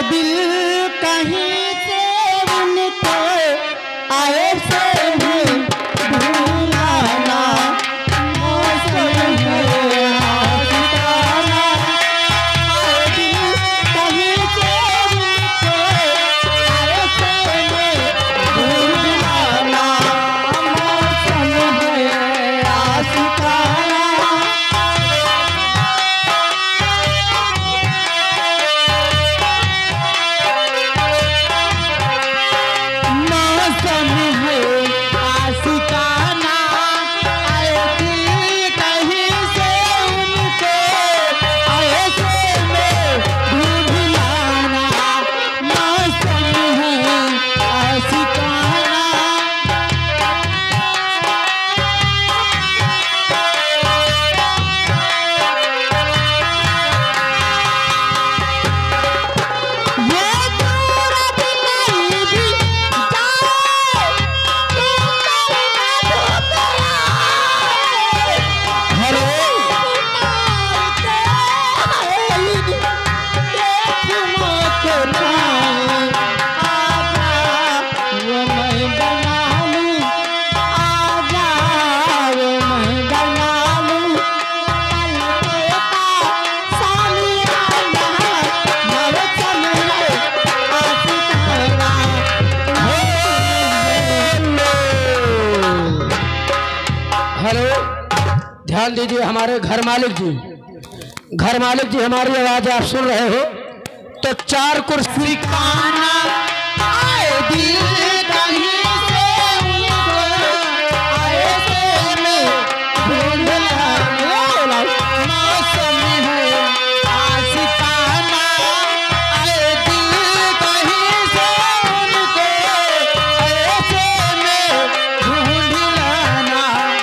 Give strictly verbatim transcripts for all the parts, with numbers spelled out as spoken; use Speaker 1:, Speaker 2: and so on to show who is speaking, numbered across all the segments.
Speaker 1: दिल कहीं से उनको आए से भूलाना मौसम है आशिकाना। आए दिल कहीं से उनको आए से भूलाना मौसम है आशिकाना। मौसम है आशिकाना। आए दिल कहीं से उनको आए से भूलाना मौसम है आशिकाना। ये दूर दिलाई भी जाए तू कहीं हेलो
Speaker 2: हेलो, ध्यान दीजिए हमारे घर मालिक जी। घर मालिक जी हमारी आवाज आप सुन रहे हो तो चार कुर्सी
Speaker 1: काना। आए दिल कहीं से उनको आए से भूलाना मौसम है आशिकाना। आए दिल कहीं से उनको आए से भूलाना।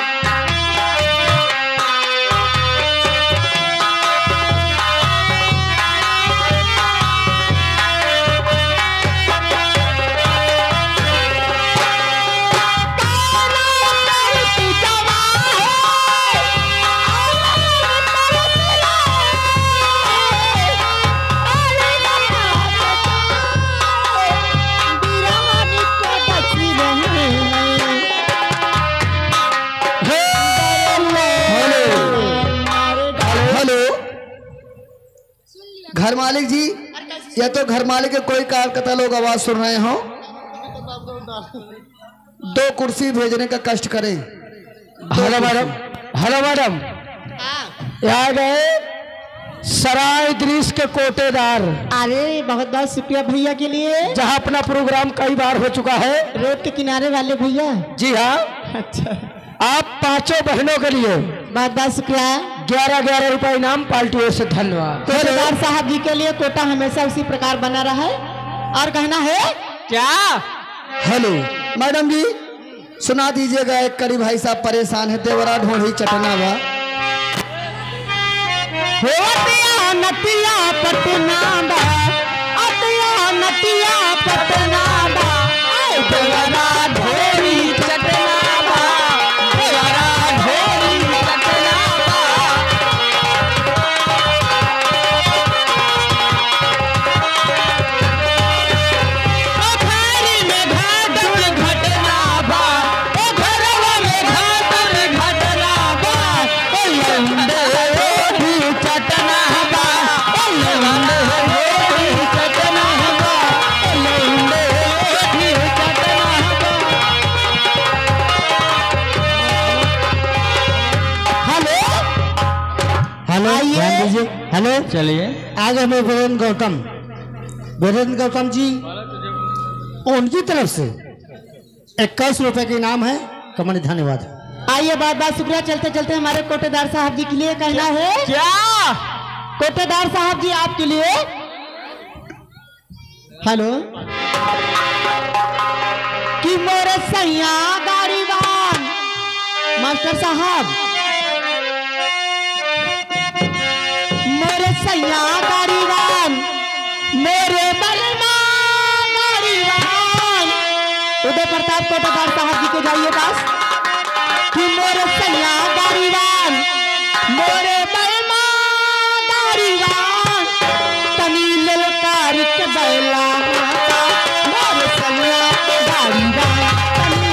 Speaker 2: हेलो, घर मालिक जी, या तो घर मालिक के कोई कार्यकर्ता लोग आवाज सुन रहे हो, दो कुर्सी भेजने का कष्ट करें। हेलो मैडम, हेलो मैडम, यहाँ गए सराय दृश्य के कोटेदार।
Speaker 1: अरे बहुत बहुत शुक्रिया भैया के लिए।
Speaker 2: जहाँ अपना प्रोग्राम कई बार हो चुका है।
Speaker 1: रोड के किनारे वाले भैया।
Speaker 2: जी हाँ,
Speaker 1: अच्छा,
Speaker 2: आप पांचों बहनों के लिए
Speaker 1: बहुत बहुत शुक्रिया।
Speaker 2: ग्यारह ग्यारह रुपए इनाम पार्टियों से धन्यवाद।
Speaker 1: कोटेदार साहब जी के लिए कोटा हमेशा उसी प्रकार बना रहा है। और कहना है
Speaker 2: क्या? हेलो मैडम जी, सुना दीजिएगा। एक कड़ी भाई साहब परेशान है, देवरा ढोढ़ी चटना बा
Speaker 1: होतिया नतिया पटना बा, अतिया नतिया पटना बा, आए देवरा ढोरी चटना बा, देवरा ढोरी चटना बा। ओ घरी में घाटन घटना बा, ओ घरवा में घाटन घटना बा, ओ लंडे रोटी चटना बा, ओ लंडे रोटी चटना बा, ओ लंडे रोटी चटना बा। हेलो
Speaker 2: हेलो,
Speaker 1: आइए।
Speaker 2: ध्यान दीजिए। हेलो,
Speaker 3: चलिए।
Speaker 2: आज हमें वीरेंद्र गौतम वीरेंद्र गौतम जी उनकी तरफ से इक्कीस रुपए के इनाम है। कमन धन्यवाद।
Speaker 1: आइए, बहुत बहुत शुक्रिया। चलते चलते हमारे कोटेदार साहब जी के लिए कहना है
Speaker 3: क्या?
Speaker 1: कोटेदार साहब जी आपके लिए। हेलो, कि मोरे सैया गाड़ीवान मास्टर साहब, मोरे सैया गाड़ीवान, मेरे बलमा गाड़ीवान। उदय प्रताप कोटेदार साहब जी के जाइए पास कि मोरे सैया गाड़ीवान, मोरे बलमा गाड़ीवान, तनी ललकार के बैला माता मोर सैया गाड़ी वाला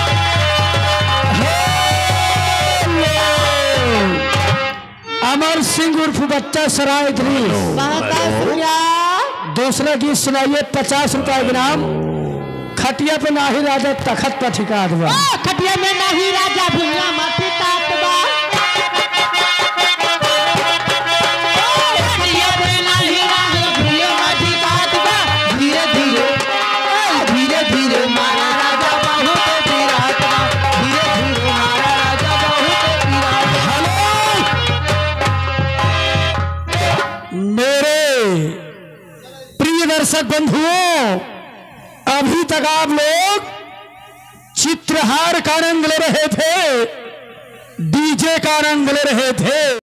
Speaker 2: अमर सिंह उर्फ बच्चा सराय इदरीस। दूसरा गीत सुनाइए, पचास रुपए इनाम। खटिया पे नाही राजा तखत पर ठिका दबा।
Speaker 1: खटिया में नाही राजा भुइया माटी तातबा। खटिया में नाही राजा भुइया माटी तातबा। धीरे धीरे धीरे धीरे मारा राजा बहुत पीरातबा। धीरे धीरे मारा राजा बहुत पीरातबा।
Speaker 2: मेरे प्रिय दर्शक बंधुओं, अभी तक आप लोग चित्रहार का आनंद ले रहे थे, डीजे का आनंद ले रहे थे।